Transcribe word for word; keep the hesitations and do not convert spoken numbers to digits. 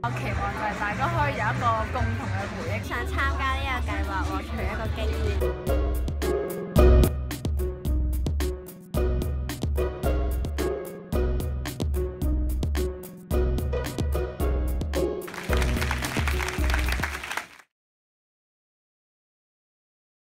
我期望就係大家可以有一個共同嘅回憶， 想參加呢個計劃獲取一個經驗。